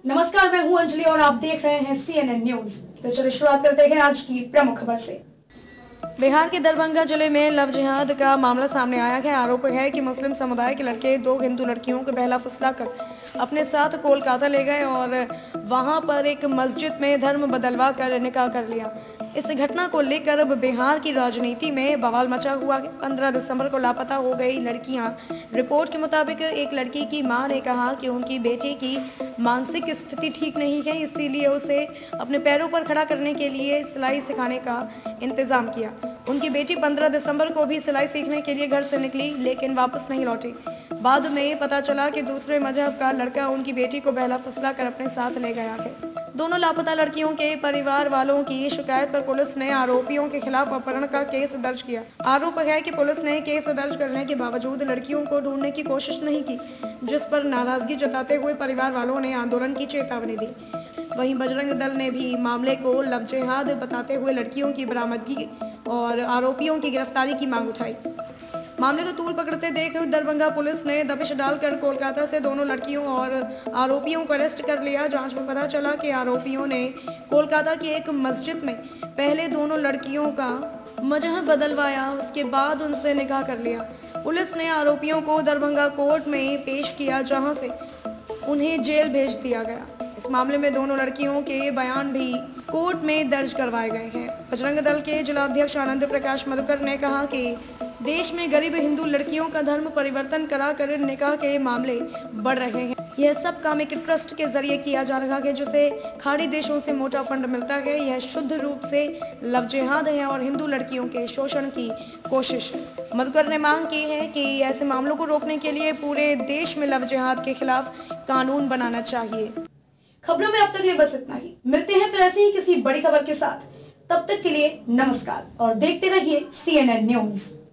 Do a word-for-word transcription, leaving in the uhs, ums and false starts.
नमस्कार, मैं हूं अंजलि और आप देख रहे हैं सी एन एन न्यूज। तो चलिए शुरुआत करते हैं आज की प्रमुख खबर से। बिहार के दरभंगा जिले में लव जिहाद का मामला सामने आया है। आरोप है कि मुस्लिम समुदाय के लड़के दो हिंदू लड़कियों को बहला फुसलाकर अपने साथ कोलकाता ले गए और वहां पर एक मस्जिद में धर्म बदलवा कर निकाह कर लिया। इस घटना को लेकर अब बिहार की राजनीति में बवाल मचा हुआ है। पंद्रह दिसंबर को लापता हो गई लड़कियां। रिपोर्ट के मुताबिक एक लड़की की मां ने कहा कि उनकी बेटी की मानसिक स्थिति ठीक नहीं है, इसीलिए उसे अपने पैरों पर खड़ा करने के लिए सिलाई सिखाने का इंतजाम किया। उनकी बेटी पंद्रह दिसंबर को भी सिलाई सीखने के लिए घर से निकली, लेकिन वापस नहीं लौटी। बाद में पता चला कि दूसरे मजहब का लड़का उनकी बेटी को बहला फुसला कर अपने साथ ले गया है। दोनों लापता लड़कियों के परिवार वालों की शिकायत पर पुलिस ने आरोपियों के खिलाफ अपहरण का केस दर्ज किया। आरोप है कि पुलिस ने केस दर्ज करने के बावजूद लड़कियों को ढूंढने की कोशिश नहीं की, जिस पर नाराजगी जताते हुए परिवार वालों ने आंदोलन की चेतावनी दी। वहीं बजरंग दल ने भी मामले को लव जिहाद बताते हुए लड़कियों की बरामदगी और आरोपियों की गिरफ्तारी की मांग उठाई। मामले को तूल पकड़ते देख दरभंगा पुलिस ने दबिश डालकर कोलकाता से दोनों लड़कियों और आरोपियों को अरेस्ट कर लिया। जांच में पता चला कि आरोपियों ने कोलकाता की एक मस्जिद में पहले दोनों लड़कियों का मजहब बदलवाया, उसके बाद उनसे निकाह कर लिया। पुलिस ने आरोपियों को दरभंगा कोर्ट में पेश किया, जहां से उन्हें जेल भेज दिया गया। इस मामले में दोनों लड़कियों के बयान भी कोर्ट में दर्ज करवाए गए हैं। बजरंग दल के जिलाध्यक्ष आनंद प्रकाश मधुकर ने कहा कि देश में गरीब हिंदू लड़कियों का धर्म परिवर्तन कराकर निकाह के मामले बढ़ रहे हैं। यह सब काम एक ट्रस्ट के जरिए किया जा रहा है, जिसे खाड़ी देशों से मोटा फंड मिलता है। यह शुद्ध रूप से लव जिहाद है और हिंदू लड़कियों के शोषण की कोशिश है। मधुकर ने मांग की है कि ऐसे मामलों को रोकने के लिए पूरे देश में लव जिहाद के खिलाफ कानून बनाना चाहिए। खबरों में अब तक लिए बस इतना ही। मिलते हैं फिर ऐसे ही किसी बड़ी खबर के साथ। तब तक के लिए नमस्कार और देखते रहिए सी एन एन न्यूज।